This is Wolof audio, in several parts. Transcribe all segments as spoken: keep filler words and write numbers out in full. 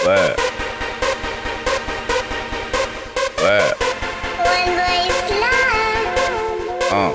Ouais. Ouais. Ah.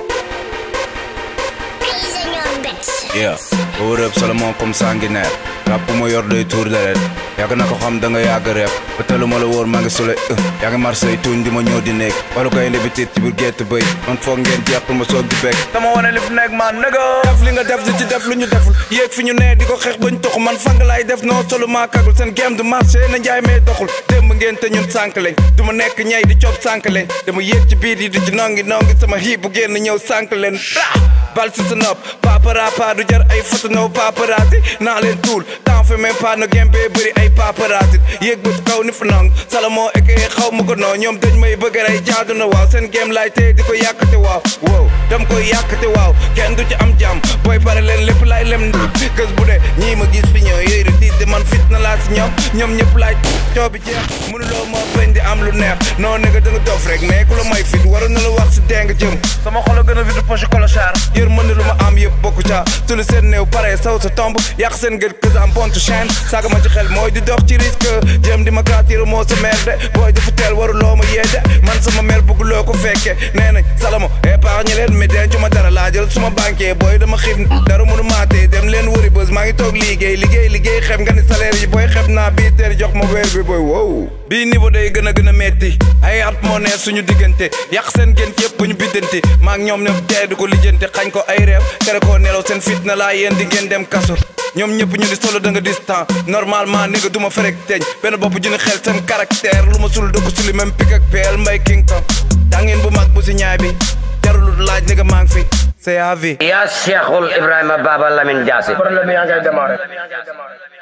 Yeah. Hold up Salomon comme sanguinaire. Rap bu ma yor day tuur deret. Yàgg na ko xam da nga yàgg rep. Ba telu ma la wóor maa ngi sule. Yaa ngi Marseille tuñ di ma ñëw di nekk. Walu gaynde bi tiit ci biir gétt bëy. Man foog ngeen jeex pour ma soog di bekk. Dama wane li fi nekk man nigga. Def li nga def di ci def lu ñu deful. Yéeg fi ñu nee di ko xeex bañ toxu man fang laay def noo solo maa kagul seen game du marché na njaay mee doxul. Démb ngeen te ñun sànk lañ. Du ma nekk ñay di coob sànk lañ. Dama yéeg ci biir yi di ci nongi nongi sama xiib bu génn ñëw sànk leen. Bal si sa nopp paparapa du jar ay photo no paparazzi naa leen tuul temps fi même pas no game bee bëri ay paparazzi yéeg ba ci kaw ni fa nong Salomon eke xaw ma ko noo ñoom dañ may bëgg ay jaadu na waaw seen game laay tey di ko yàkkate waaw wow dam koy yàkkate waaw kenn du ci am jàmm booy pare leen lépp laay lem kës bu dee ñii ma gis fi ñëw yooyu rek tiit de man fit na laa si ñoom ñoom ñëpp laay coobi jeex mënuloo moo bañ di am lu neex non ne nga da nga dof rek mais ku la may fit waroon na la wax si deng jëm sama xol a gën a vide poche colochar yër mën na lu ma am yëpp bokku ca sulu seen néew pare saw sa tomb yàq seen gët kës am bontu chaîne saaga ma ci xel mooy di dox ci risque jëm di ma kaatiru moo sa mer de booy dafa teel waru loo ma yeede man sama mer bëgg loo ko fekke nee nañ Salomon épargne leen mais dencu ma dara laa jël suma banquier booy dama xiif dara mënu maatee dem leen wëri bës maa ngi toog liggéey liggéey liggéey xeb nga ni salaire yi booy xeb naa bii teer jox ma weer bi booy wow bii niveau day gën a gën a metti ay at moo neex suñu diggante yàq seen gën yëpp bu ñu biddante maa ngi ñoom ñoom tee du ko lijjante xañ ko ay reef tere koo nelaw seen fitna laa yéen di ngeen dem kaso ñoom ñëpp ñu di solo da nga distant normalement ni nga duma ferek teñ benn bopp ju ni xel seen caractère lu ma sul dëkk suli même pik ak peel mbay king kong tàngeen bu mag bu si ñaay bi jarul laaj ni nga maa ngi fi c'est à vie yaa Cheikhul Ibrahima Baba Lamine Diassé problème yaa ngay démarrer